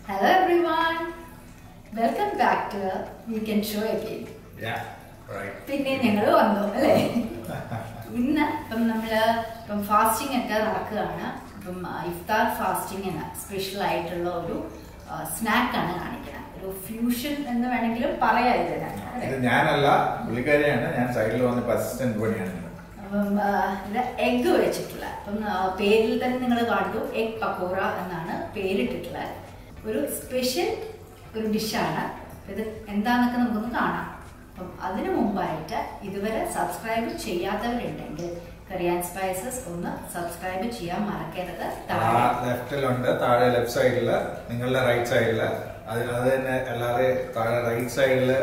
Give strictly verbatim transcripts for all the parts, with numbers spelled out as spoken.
Hello everyone, welcome back to Weekend Show again. Yeah, right. പിന്നെ ഞങ്ങൾ വന്നു അല്ലേ? ഇന്ന് ഇപ്പം നമ്മള് ഇപ്പം ഫാസ്റ്റിംഗ് ഒക്കെ നടക്കുകയാണ്. ഇപ്പം ഇഫ്താർ ഫാസ്റ്റിംഗിന് സ്പെഷ്യൽ ആയിട്ടുള്ള ഒരു സ്നാക്ക് ആണ് കാണിക്കുന്നത്. ഒരു ഫ്യൂഷൻ എന്ന് വേണമെങ്കിലും പറയാം ഇതിന്. ഇത് ഞാനല്ല, പുള്ളിക്കാരിയാണ്. ഞാൻ സൈഡിൽ വന്ന് അസിസ്റ്റന്റ് പണിയാണ്. അപ്പം ഇത് എഗ്ഗ് വെച്ചിട്ടുള്ള, അപ്പം പേരിൽ തന്നെ നിങ്ങൾ കാണുന്നു, എഗ് പക്കോറ എന്നാണ് പേരിട്ടിട്ടുള്ളത്. ഒരു സ്പെഷ്യൽ ഒരു ഡിഷാണ്. ഇത് എന്താന്നൊക്കെ നമുക്കൊന്ന് കാണാം. അപ്പം അതിനു മുമ്പായിട്ട് ഇതുവരെ സബ്സ്ക്രൈബ് ചെയ്യാത്തവരുണ്ടെങ്കിൽ കറിയാൻ സ്പൈസസ് ഒന്ന് സബ്സ്ക്രൈബ് ചെയ്യാൻ മറക്കരുത്. ലെഫ്റ്റിലുണ്ട്, താഴെ ലെഫ്റ്റ് സൈഡില്, നിങ്ങളുടെ റൈറ്റ് സൈഡില്, അത് തന്നെ അല്ലാതെ താഴെ റൈറ്റ് സൈഡില്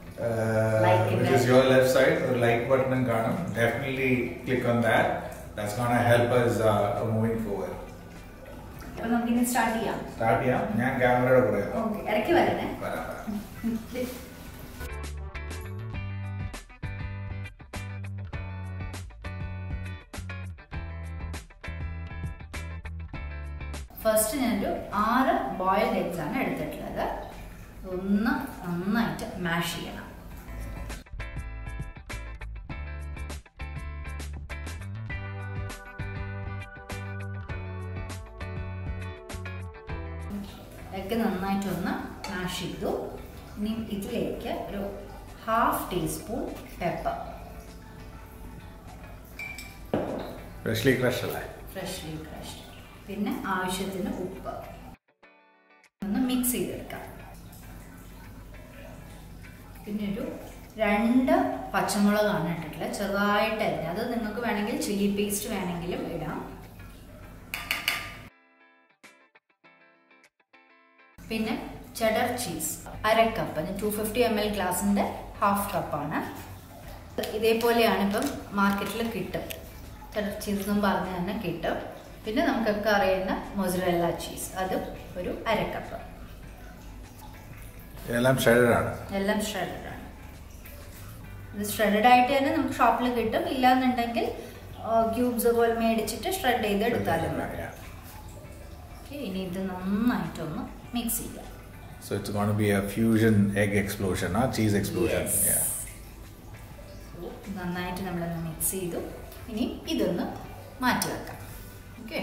യുവർ ലെഫ്റ്റ് സൈഡ് ഒരു ലൈക്ക് ബട്ടണും കാണും. Definitely click on that. That's gonna help us moving forward. അപ്പോൾ നമുക്ക് ഇനി സ്റ്റാർട്ട് ചെയ്യാം. സ്റ്റാർട്ട് ചെയ്യാം. ഞാൻ ക്യാമറയുടെ കൂടെ ഓക്കേ, ഇറക്കി വരണേ. വരാം. ഫസ്റ്റ് ഞാനൊരു ആറ് ബോയിൽഡ് എഗ്സ് ആണ് എടുത്തിട്ടുള്ളത്. ഒന്ന് നന്നായിട്ട് മാഷ് ചെയ്യണം. എഗ്ഗ് നന്നായിട്ടൊന്ന് മാഷ് ചെയ്തു. ഇനി ഇതിലേക്ക് ഒരു half teaspoon pepper, freshly crushed അല്ലേ? Freshly crushed. പിന്നെ ആവശ്യത്തിന് ഉപ്പ് ഒന്ന് മിക്സ് ചെയ്തെടുക്കാം. പിന്നെ ഒരു രണ്ട് പച്ചമുളകാണ് ഇട്ടിട്ടുള്ളത്, ചെറുതായിട്ട് അരിഞ്ഞ. അത് നിങ്ങൾക്ക് വേണമെങ്കിൽ ചില്ലി പേസ്റ്റ് വേണമെങ്കിലും ഇടാം. പിന്നെ ചെഡർ ചീസ് അര cup, two fifty M L ഗ്ലാസിൻ്റെ ഹാഫ് കപ്പാണ്. ഇതേപോലെയാണ് ഇപ്പം മാർക്കറ്റിൽ കിട്ടും. ചെഡർ ചീസ് എന്നും പറഞ്ഞ് തന്നെ കിട്ടും. പിന്നെ നമുക്കൊക്കെ അറിയുന്ന മൊസറല്ല ചീസ്, അതും ഒരു അര കപ്പ്. എല്ലാം ഷ്രെഡഡ് ആണ്. എല്ലാം ഷ്രെഡഡ് ആണ്. ഇത് ഷ്രെഡഡ് ആയിട്ട് തന്നെ നമുക്ക് ഷോപ്പിൽ കിട്ടും. ഇല്ലാന്നുണ്ടെങ്കിൽ ക്യൂബ്സ് പോലെ മേടിച്ചിട്ട് ഷ്രെഡ് ചെയ്ത് എടുത്താലും മതി. ഇനി ഇത് നന്നായിട്ടൊന്ന് മിക്സ് ചെയ്യാം. So it's going to be a fusion egg explosion, or cheese explosion. Yes. Yeah. നന്നായിട്ട് നമ്മളൊന്ന് മിക്സ് ചെയ്തു. ഇനി ഇതൊന്ന് മാറ്റി വെക്കാം. ഓക്കെ.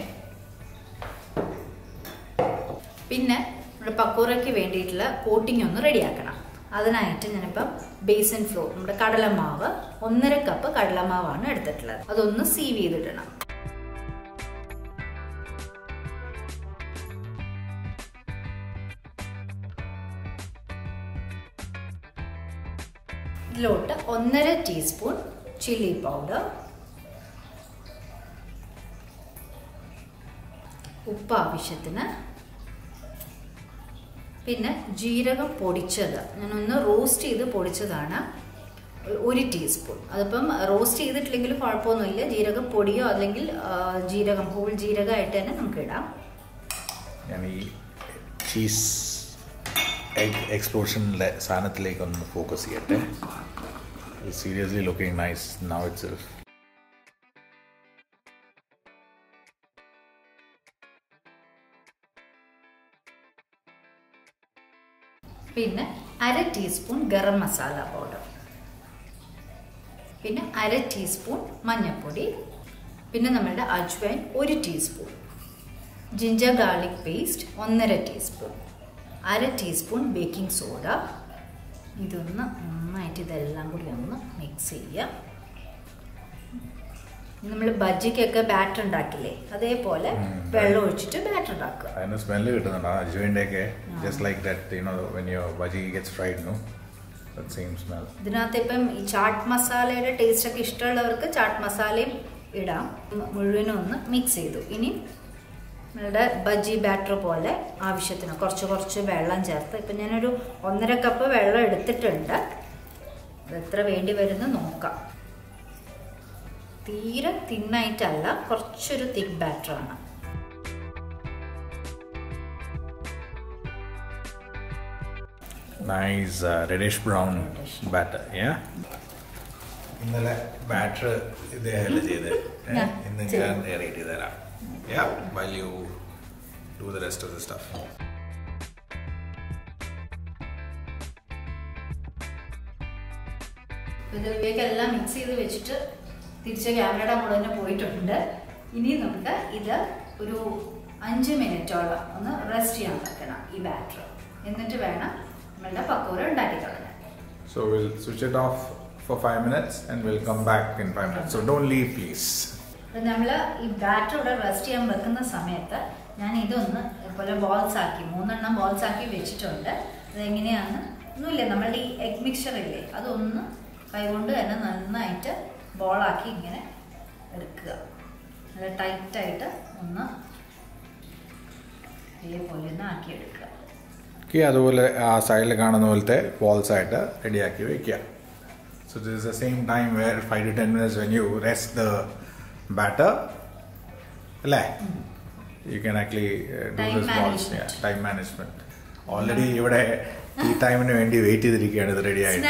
പിന്നെ നമ്മുടെ പക്കോറയ്ക്ക് വേണ്ടിയിട്ടുള്ള കോട്ടിംഗ് ഒന്ന് റെഡിയാക്കണം. അതിനായിട്ട് ഞാനിപ്പം ബേസൻ ഫ്ലോർ, നമ്മുടെ കടലമാവ്, ഒന്നര കപ്പ് കടലമാവാണ് എടുത്തിട്ടുള്ളത്. അതൊന്ന് സീവ് ചെയ്തിടണം. ഇതിലോട്ട് ഒന്നര ടീസ്പൂൺ ചില്ലി പൗഡർ, ഉപ്പ് ആവശ്യത്തിന്, പിന്നെ ജീരകം പൊടിച്ചത് ഞാനൊന്ന് റോസ്റ്റ് ചെയ്ത് പൊടിച്ചതാണ്, ഒരു ടീസ്പൂൺ. അതിപ്പം റോസ്റ്റ് ചെയ്തിട്ടില്ലെങ്കിലും കുഴപ്പമൊന്നുമില്ല. ജീരകം പൊടിയോ അല്ലെങ്കിൽ ജീരകം ഹോൾ ജീരകമായിട്ട് തന്നെ നമുക്ക് ഇടാം. ഞാൻ ഈ ചീസ് എഗ് എക്സ്പ്ലോഷനിലെ സാധനത്തിലേക്ക് ഒന്ന് ഫോക്കസ് ചെയ്യട്ടെ. Seriously looking nice now itself. പിന്നെ അര ടീസ്പൂൺ ഗരം മസാല പൗഡർ, പിന്നെ അര ടീസ്പൂൺ മഞ്ഞൾപ്പൊടി, പിന്നെ നമ്മളുടെ അജ്വൈൻ ഒരു ടീസ്പൂൺ, ജിഞ്ചർ ഗാർലിക് പേസ്റ്റ് ഒന്നര ടീസ്പൂൺ, അര ടീസ്പൂൺ ബേക്കിംഗ് സോഡ. ഇതൊന്ന് നന്നായിട്ട് ഇതെല്ലാം കൂടി ഒന്ന് മിക്സ് ചെയ്യുക. നമ്മൾ ബജ്ജിക്കൊക്കെ ബാറ്റർ ഉണ്ടാക്കില്ലേ, അതേപോലെ വെള്ളം ഒഴിച്ചിട്ട് ബാറ്റർ ഉണ്ടാക്കുക. അതിന് സ്മെല്ല് കിട്ടുന്നുണ്ടോ അജ്വൈൻ്റെ ഒക്കെ? Just like that, you know, when your bajji gets fried, no, that same smell. ഇതിനകത്ത് ഇപ്പം ഈ ചാട്ട് മസാലയുടെ ടേസ്റ്റ് ഒക്കെ ഇഷ്ടമുള്ളവർക്ക് ചാട്ട് മസാലയും ഇടാം. മുഴുവനും ഒന്ന് മിക്സ് ചെയ്തു. ഇനി നമ്മളുടെ ബജ്ജി ബാറ്റർ പോലെ ആവശ്യത്തിന് കുറച്ച് കുറച്ച് വെള്ളം ചേർത്ത്, ഇപ്പം ഞാനൊരു ഒന്നര കപ്പ് വെള്ളം എടുത്തിട്ടുണ്ട്. അത് എത്ര വേണ്ടി വരുമെന്ന് നോക്കാം. തീരെ തിന്നായിട്ടല്ല, കുറച്ചൊരു തിക്ക് ബാറ്ററാണ്. Nice reddish brown batter. ഇന്നലെ ബാറ്റർ ഇതേപോലെ ചെയ്ത് ഇന്ന് ഞാൻ റേറ്റ് ചെയ്ത് തരാം. Yeah, while you do the rest of the stuff. ഇതിലേക്കെല്ലാം മിക്സ് ചെയ്ത് വെച്ചിട്ട് തിരിച്ച് ക്യാമറയുടെ അങ്ങോട്ട് തന്നെ പോയിട്ടുണ്ട്. ഇനി നമുക്ക് ഇത് ഒരു അഞ്ച് മിനിറ്റോളം ഒന്ന് റെസ്റ്റ് ചെയ്യാൻ വെക്കണം ഈ ബാറ്റർ. എന്നിട്ട് വേണം നമ്മളുടെ പക്കോറ ഉണ്ടാക്കി തുടങ്ങാൻ. So we'll switch it off for five minutes and we'll come back in five minutes. So don't leave, please. നമ്മൾ ഈ ബാറ്റർ ഇവിടെ റെസ്റ്റ് ചെയ്യാൻ വെക്കുന്ന സമയത്ത് ഞാൻ ഇതൊന്ന് പോലെ ബോൾസ് ആക്കി മൂന്നെണ്ണം ബോൾസ് ആക്കി വെച്ചിട്ടുണ്ട്. അതെങ്ങനെയാണ് ഒന്നുമില്ല, നമ്മളുടെ ഈ എഗ് മിക്സ്ചർ ഇല്ലേ അതൊന്ന് കൈകൊണ്ട് തന്നെ നന്നായിട്ട് ബോളാക്കി ഇങ്ങനെ എടുക്കുക. നല്ല ടൈറ്റായിട്ട് ഒന്ന് ഇതേപോലെ ഒന്ന് ആക്കിയെടുക്കുക. അതുപോലെ ആ സൈഡിൽ കാണുന്ന പോലത്തെ ബോൾസ് ആയിട്ട് റെഡിയാക്കി വെക്കുക. So this is the same time where five to ten minutes when you rest the batter അല്ലേ, you can actually do this balls. Time management already ഇവിടെ ഈ ടൈമിന് വേണ്ടി വെയിറ്റ് ചെയ്തിരിക്കുകയാണ് ഇത് റെഡി ആയിട്ട്.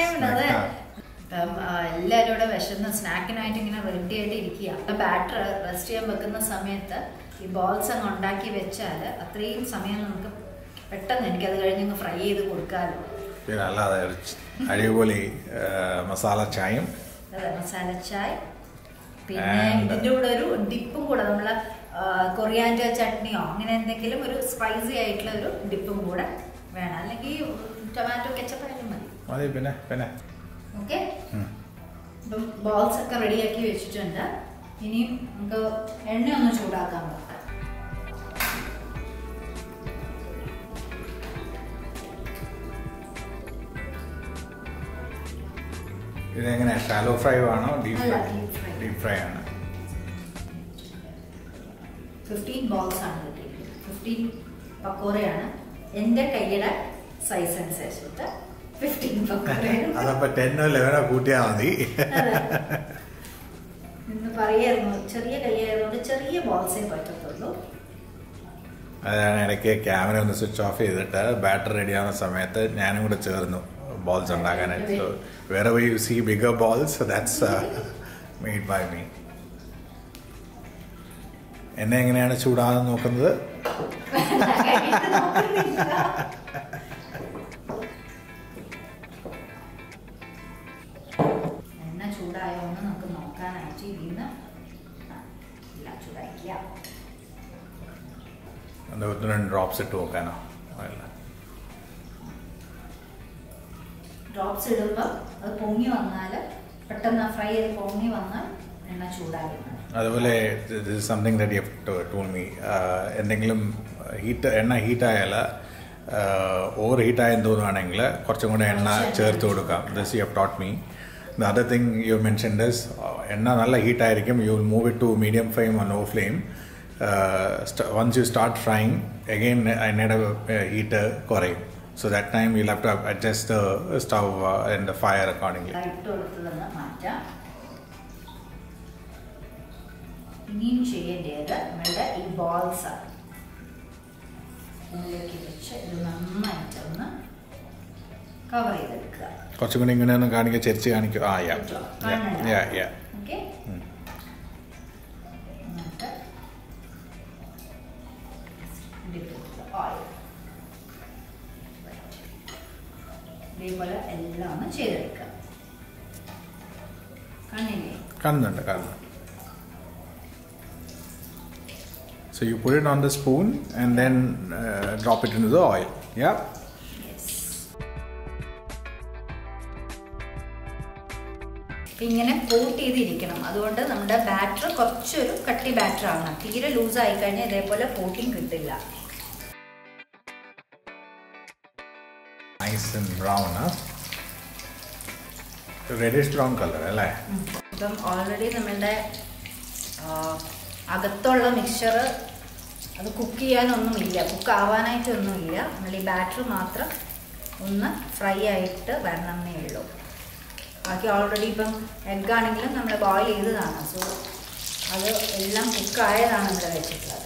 എല്ലാവരും ഇവിടെ വിശന്ന് സ്നാക്കിനായിട്ട് ഇങ്ങനെ റെഡി ആയിട്ട് ഇരിക്കുക. ബാറ്റർ റെസ്റ്റ് ചെയ്യാൻ വെക്കുന്ന സമയത്ത് ഈ ബോൾസ് അങ്ങ് ഉണ്ടാക്കി വെച്ചാൽ അത്രയും സമയം നമുക്ക് പെട്ടെന്ന് എനിക്കത് കഴിഞ്ഞ് ഫ്രൈ ചെയ്ത് കൊടുക്കാമല്ലോ. പിന്നെ അല്ലാതെ അടിപൊളി മസാല ചായയും. അതെ, മസാല ചായ. പിന്നെ ഇതിൻ്റെ കൂടെ ഒരു ഡിപ്പും കൂടെ നമ്മള് കൊറിയാൻഡർ ചട്നിയോ അങ്ങനെ എന്തെങ്കിലും ഒരു സ്പൈസി ആയിട്ടുള്ള ഒരു ഡിപ്പും കൂടെ വേണം. അല്ലെങ്കിൽ ടൊമാറ്റോ കെച്ചപ്പ് ആയാലും മതി. മതി പിന്നെ പിന്നെ ഓക്കെ. ഇപ്പം ബോൾസ് ഒക്കെ റെഡിയാക്കി വെച്ചിട്ടുണ്ട്. ഇനിയും നമുക്ക് എണ്ണ ഒന്ന് ചൂടാക്കാൻ പറ്റും. ഇതെങ്ങനെയാ, ഷാലോ ഫ്രൈ ആണോ ഡീപ് ഫ്രൈ? ഡീപ് ഫ്രൈ ആണ്. ഫിഫ്റ്റീൻ ബോൾസ് ആണ് കിട്ടിയത്. ഫിഫ്റ്റീൻ പക്കോറയാണ്. എൻ്റെ കൈയുടെ സൈസ് അനുസരിച്ചിട്ട് ഫിഫ്റ്റീൻ പക്കോറയാണ്. അതപ്പോ ടെന്നോ ലെവനോ കൂട്ടിയാൽ മതി. എന്ന് പറയായിരുന്നു, ചെറിയ കൈയായതുകൊണ്ട് ചെറിയ ബോൾസേ പറ്റത്തുള്ളൂ. അതാണ് ഇടയ്ക്ക് ക്യാമറ ഒന്ന് സ്വിച്ച് ഓഫ് ചെയ്തിട്ട് ബാറ്റർ റെഡി ആവുന്ന സമയത്ത് ഞാനും കൂടെ ചേർന്നു balls ഉണ്ടാക്കാനായിട്ട്. So wherever you see bigger balls, that's uh, made by me. എന്നെ എങ്ങനെയാണ് ചൂടാകാൻ നോക്കുന്നത്? എണ്ണ ചൂടായോ എന്ന് നമുക്ക് നോക്കാനായിട്ട് ഇതിന്ന് ഇല്ല ചൂടാക്കിയ ഒന്ന് രണ്ട് ഡ്രോപ്സ് ഇട്ട് നോക്കാനോ? ഡ്രോപ്സ് ഇടുമ്പോൾ അത് പൊങ്ങി വന്നാൽ പെട്ടെന്ന് ഫ്രൈ ചെയ്ത് പൊങ്ങി വന്നാൽ എണ്ണ ചൂടാകും. അതുപോലെ something that you have told me, എന്തെങ്കിലും ഹീറ്റ് എണ്ണ ഹീറ്റായാൽ ഓവർ ഹീറ്റായെന്ന് തോന്നുകയാണെങ്കിൽ കുറച്ചും കൂടെ എണ്ണ ചേർത്ത് കൊടുക്കാം. This you have taught me. The other thing you mentioned is എണ്ണ നല്ല ഹീറ്റായിരിക്കും, you will move it to medium flame or low flame. Once you start frying again എണ്ണയുടെ ഹീറ്റ് കുറയും. So that time you'll have to adjust the stove uh, and the fire accordingly. ഇനിയും ചെയ്യേണ്ടത് നമ്മളുടെ ഈ balls ഇതിലേക്ക് വെച്ച് ഇത് നന്നായിട്ട് ഒന്ന് കവർ ചെയ്തെടുക്കുക. കുറച്ചും കൂടി ഇങ്ങനെ ഒന്ന് കാണിക്കുക, ചെരിച്ച് കാണിക്കുക. ആ യാ യാ യാ ഓക്കെ. ഇതേപോലെ എല്ലാം ഒന്ന് ചെയ്തെടുക്കുക. കണ്ണില്ലേ? കാണുന്നുണ്ട് കാണുന്നുണ്ട്. So you put it on the spoon and then uh, drop it into the oil. Yeah. Yes. ഇങ്ങനെ കോട്ട് ചെയ്തിരിക്കണം. അതുകൊണ്ട് നമ്മുടെ ബാറ്റർ കുറച്ചൊരു കട്ടി ബാറ്റർ ആവണം. തീരെ ലൂസ് ആയി കഴിഞ്ഞാൽ ഇതേപോലെ കോട്ടിങ് കിട്ടില്ല. Nice and brown, huh? Reddish brown color, അല്ലേ? ഇപ്പം ഓൾറെഡി നമ്മളുടെ അകത്തുള്ള മിക്സ്ചർ അത് കുക്ക് ചെയ്യാനൊന്നുമില്ല, കുക്ക് ആവാനായിട്ടൊന്നുമില്ല. നമ്മൾ ഈ ബാറ്റർ മാത്രം ഒന്ന് ഫ്രൈ ആയിട്ട് വരണമെന്നേ ഉള്ളൂ. ബാക്കി ഓൾറെഡി ഇപ്പം എഗ് ആണെങ്കിലും നമ്മൾ ബോയിൽ ചെയ്തതാണ്. സോ അത് എല്ലാം കുക്കായതാണ് നമ്മൾ വെച്ചിട്ടുള്ളത്.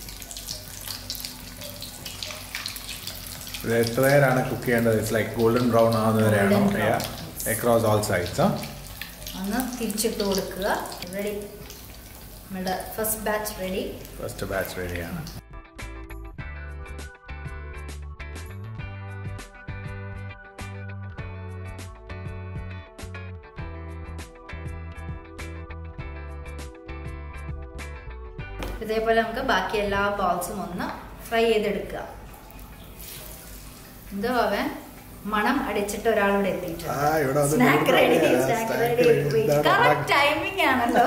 ഇത് എത്ര നേരമാണ് കുക്ക് ചെയ്യേണ്ടത്? ഇറ്റ്സ് ലൈക്ക് ഗോൾഡൻ ബ്രൗൺ ആവുന്നവരെയാണോ? Across all sides. ഒന്ന് തിരിച്ചിട്ട് കൊടുക്കുക. റെഡി, നമ്മുടെ first batch ready. First batch റെഡിയാണ്. ഇതേപോലെ നമുക്ക് ബാക്കി എല്ലാ ബോൾസും ഒന്ന് ഫ്രൈ ചെയ്തെടുക്കുക. എന്തോ അവൻ മണം അടിച്ചിട്ട് ഒരാളിവിടെ എത്തിയിട്ടുണ്ട്. Snack ready, snack ready. Correct timing ആണല്ലോ.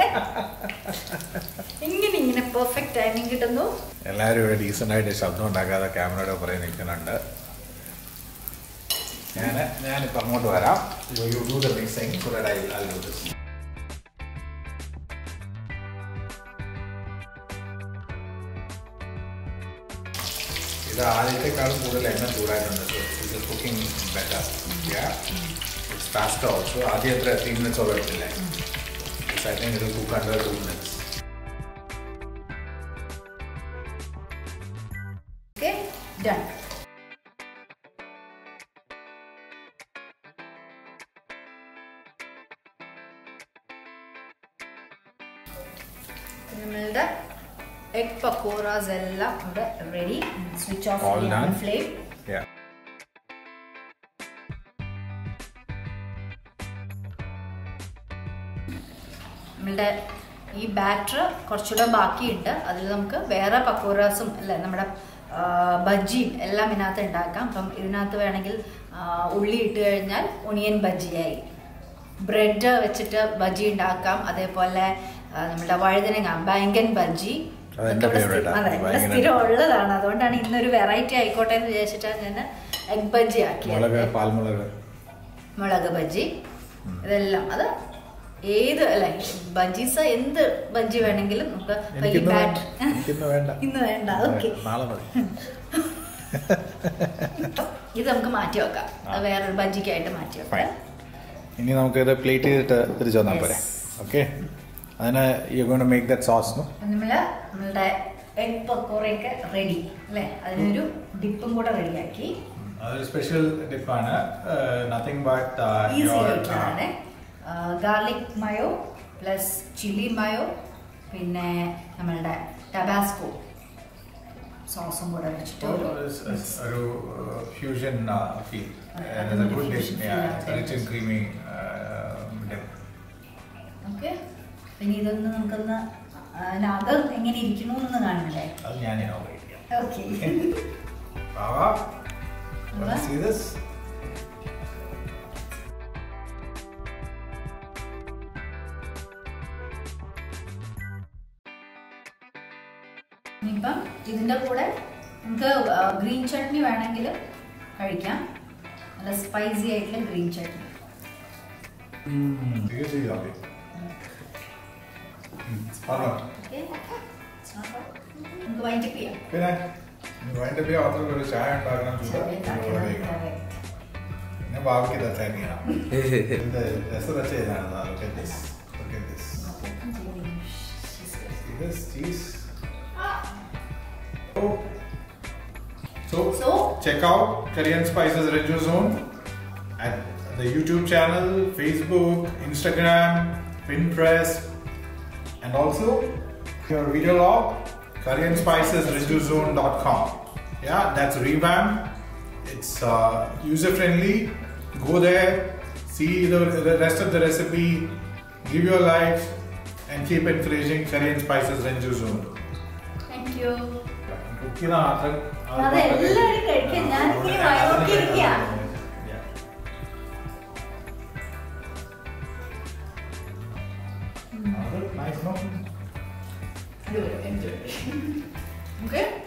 ഇങ്ങനെ ഇങ്ങനെ പെർഫെക്റ്റ് ടൈമിംഗ് കിട്ടുന്നു. എല്ലാവരും ഇവിടെ ഡീസൻ്റ് ആയിട്ട് ശബ്ദം ഉണ്ടാക്കാതെ ക്യാമറയുടെ പുറകെ നിൽക്കുന്നുണ്ട്. ഞാൻ ഞാനിപ്പോൾ അങ്ങോട്ട് വരാം. You do the mixing so that I will do this. ഇത് ആദ്യത്തെക്കാളും കൂടുതൽ എണ്ണ ചൂടായിട്ടുണ്ട്. സോ ഇത് cooking better. It's faster also. ആദ്യം എത്ര ത്രീ മിനിറ്റ്സ് ഓളം എടുത്തില്ലേ? ഐ തിങ്ക് ഇത് cook under two minutes. Okay, done. നമ്മളുടെ എഗ് പക്കോറാസ് എല്ലാം ഇവിടെ റെഡി. സ്വിച്ച് ഓഫ് ചെയ്യാം ഫ്ലെയിം. നമ്മളുടെ ഈ ബാറ്റർ കുറച്ചുകൂടെ ബാക്കിയുണ്ട്. അതിൽ നമുക്ക് വേറെ പക്കോറാസും അല്ലേ നമ്മുടെ ബജ്ജിയും എല്ലാം ഇതിനകത്ത് ഉണ്ടാക്കാം. അപ്പം ഇതിനകത്ത് വേണമെങ്കിൽ ഉള്ളി ഇട്ട് കഴിഞ്ഞാൽ ഒണിയൻ ബജ്ജിയായി. ബ്രെഡ് വെച്ചിട്ട് ബജ്ജി ഉണ്ടാക്കാം. അതേപോലെ നമ്മുടെ വഴുതനങ്ങ ബാങ്കൻ ബജ്ജി സ്ഥിരം ഉള്ളതാണ്. അതുകൊണ്ടാണ് ഇന്നൊരു വെറൈറ്റി ആയിക്കോട്ടെ എന്ന് വിചാരിച്ചിട്ടാണ് ഞാൻ എഗ് ബജ്ജി ആക്കിയത്. മുളക് ബജ്ജി ഇതെല്ലാം അത് ഏത് അല്ലെ ബജ്ജീസ് എന്ത് ബജ്ജി വേണമെങ്കിലും നമുക്ക് ഇന്ന് വേണ്ട. ഓക്കെ, ഇത് നമുക്ക് മാറ്റി വെക്കാം. അത് വേറൊരു ബജ്ജിക്കായിട്ട് മാറ്റി വെക്കാം. ഇനി നമുക്ക് ഇത് പ്ലേറ്റ് ചെയ്തിട്ട് തിരിച്ചു വന്നാൽ പോരെ? ഓക്കെ, അതിന് you going to make that sauce. നമ്മള് നമ്മളുടെ എഗ് പക്കോറയൊക്കെ റെഡി അല്ലേ? അതിനൊരു ഡിപ്പും കൂടെ റെഡിയാക്കി. അതൊരു സ്പെഷ്യൽ ഡിപ്പാണ്. നത്തിങ് ബട്ട് ഈസി ആയിട്ടുള്ളതാണ്. Garlic mayo plus chilli mayo പിന്നെ നമ്മളുടെ ടബാസ്കോ സോസും കൂടെ വെച്ചിട്ട് ഒരു fusion feel. Good dish, rich and creamy dip. Okay, പിന്നെ ഇതൊന്ന് നമുക്കൊന്ന് അതിനകം എങ്ങനെ ഇരിക്കണു എന്ന് കാണണ്ടേ? അത് ഞാൻ ഓക്കെ. ഇനിയിപ്പം ഇതിൻ്റെ കൂടെ നമുക്ക് ഗ്രീൻ ചട്നി വേണമെങ്കിൽ കഴിക്കാം. നല്ല സ്പൈസി ആയിട്ടുള്ള ഗ്രീൻ ചട്നി. നമുക്ക് വൈൻഡപ്പ് ചെയ്യാം. പിന്നെ വൈൻഡപ്പ് ചെയ്യാൻ മാത്രം ഒരു ചായ ഉണ്ടാക്കണം. പിന്നെ ബാക്കി തച്ചാനിയാണ് രസം വെച്ച് ചെയ്താണ്. This cheese. So, so check out Curry and Spices Raju Zone at the YouTube channel, Facebook, Instagram, Pinterest, and also your video log curry and spices raju zone dot com. Yeah, that's revamped. It's uh, user friendly. Go there, see the, the rest of the recipe, give your likes, and keep encouraging Curry and Spices Raju Zone. Thank you. കുക്കിനാ അത്ര അതെ എല്ലാവരും കഴിക്കാം. ഞാൻ ഇങ്ങനെ വയറൊക്കെയിരിക്കാം. Nice, no? Okay.